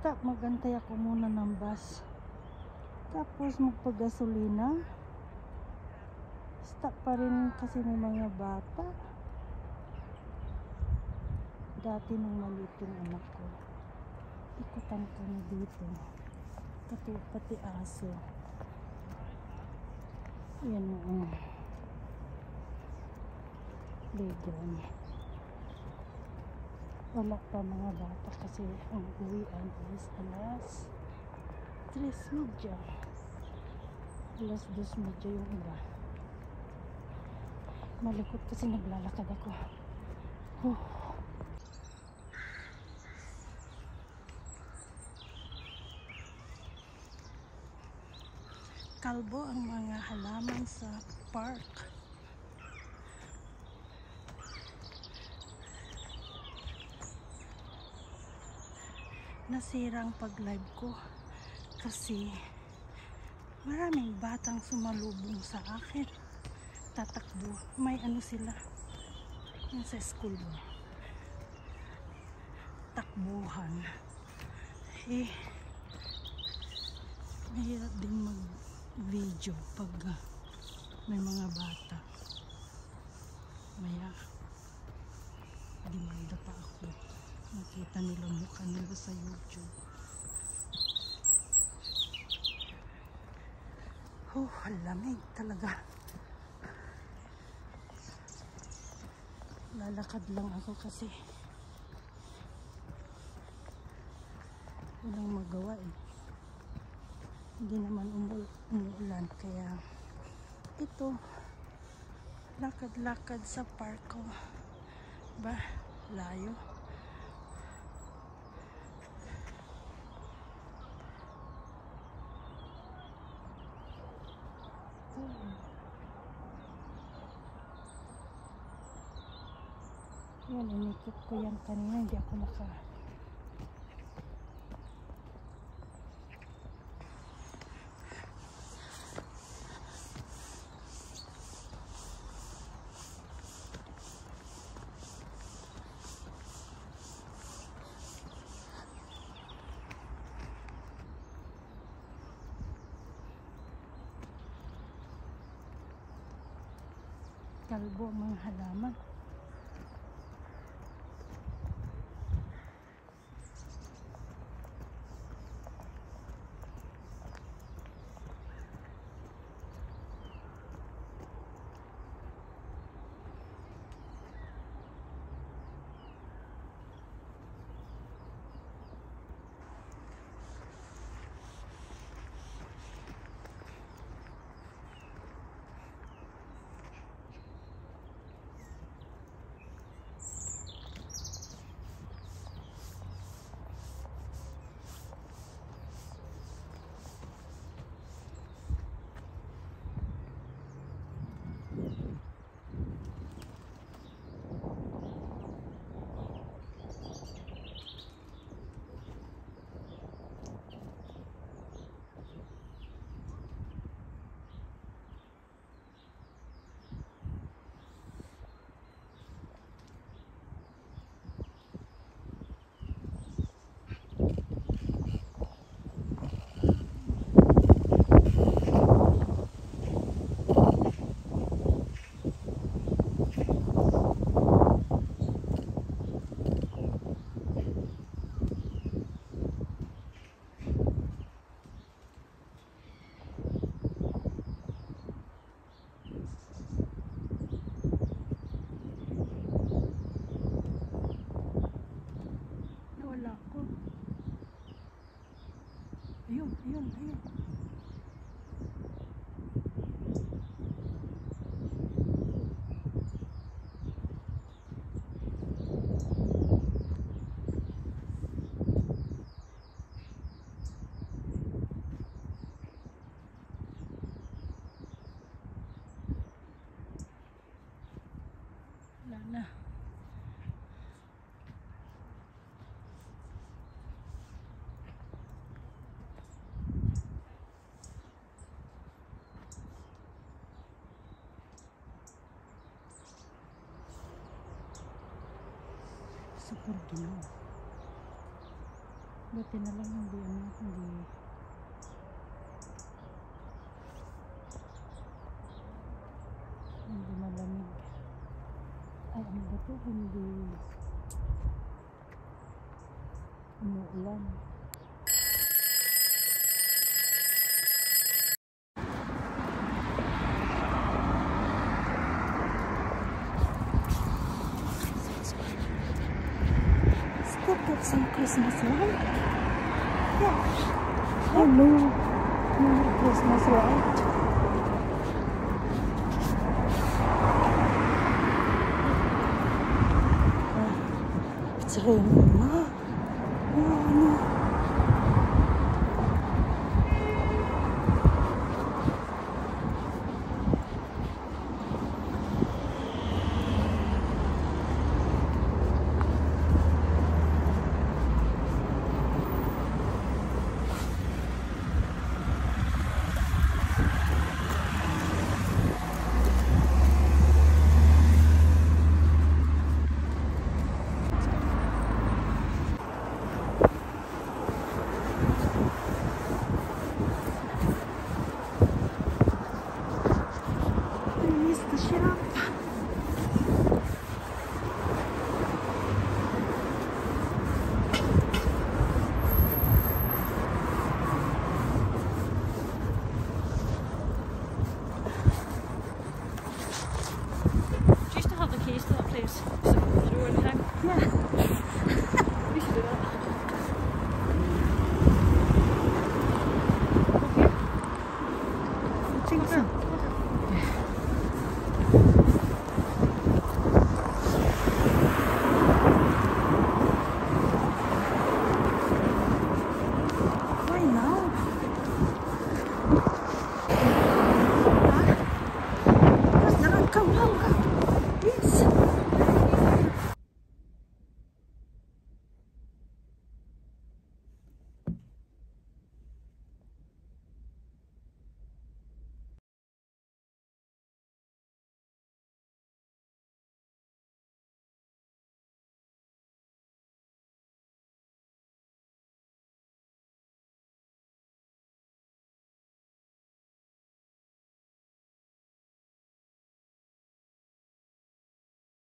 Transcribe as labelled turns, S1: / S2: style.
S1: stop, magantay ako muna ng bus. Tapos magpagasolina. Stop pa rin kasi may mga bata. Dati nung maliit yung anak ko, ikutan kami dito. Pati aso. Yan ang playground. Wala pa mga bata kasi ang uwian is alas 3:30. Alas 2:30 yung iba. Malikot kasi naglalakad ako. Kalbo ang mga halaman sa park. Nasirang pag-live ko kasi maraming batang sumalubong sa akin. Tatakbo. May ano sila. Yung sa school mo. Takbuhan. Mahirap din mag-video pag may mga bata. Maya, demanda pa ako. Nakita nila mukha nila sa YouTube. Lamig talaga. Lalakad lang ako kasi walang magawa eh. Hindi naman umuulan kaya ito lakad-lakad sa park ko. Ba, layo. Yan, inikot ko yan kanina, hindi ako kalbo ang mga halaman. Ayun. Wala na. Super Ginoo. Buti na lang hindi malamig. Ay, ano ba to? Hindi umuulan. Got some Christmas light. Yeah. Oh no. No Christmas light. It's raining na. Oh no.